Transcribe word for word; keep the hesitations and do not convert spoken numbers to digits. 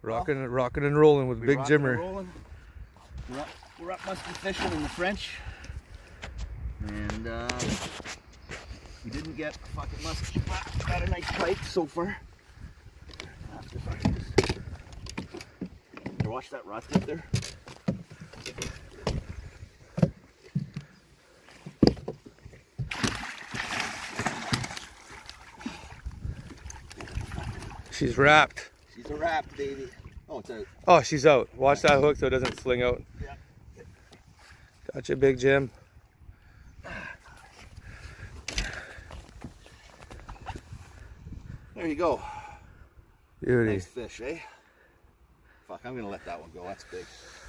Rocking, well, rocking and rolling with Big Jimmer. We're up, we're up musky fishing in the French, and uh, we didn't get a fucking musky, but got a nice pike so far. You watch that rod tip there? She's wrapped. She's a wrapped, baby. Oh, it's out. Oh, she's out. Watch that hook so it doesn't fling out. Yeah. Gotcha, Big Jim. There you go. Beauty. Nice fish, eh? Fuck, I'm gonna let that one go. That's big.